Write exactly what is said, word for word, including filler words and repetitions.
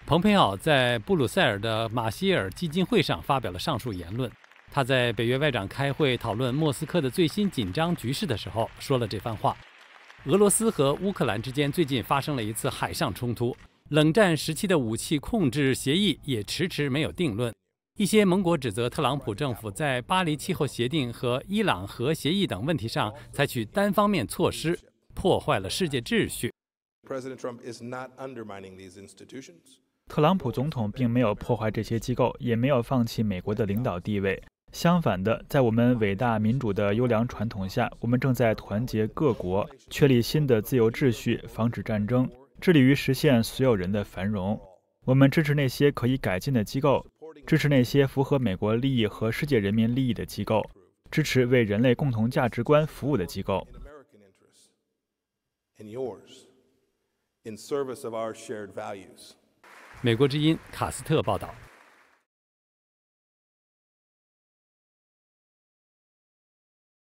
蓬佩奥在布鲁塞尔的马歇尔基金会上发表了上述言论。他在北约外长开会讨论莫斯科的最新紧张局势的时候说了这番话。俄罗斯和乌克兰之间最近发生了一次海上冲突，冷战时期的武器控制协议也迟迟没有定论。一些盟国指责特朗普政府在巴黎气候协定和伊朗核协议等问题上采取单方面措施，破坏了世界秩序。 特朗普总统并没有破坏这些机构，也没有放弃美国的领导地位。相反的，在我们伟大民主的优良传统下，我们正在团结各国，确立新的自由秩序，防止战争，致力于实现所有人的繁荣。我们支持那些可以改进的机构，支持那些符合美国利益和世界人民利益的机构，支持为人类共同价值观服务的机构。 美国之音卡斯特报道。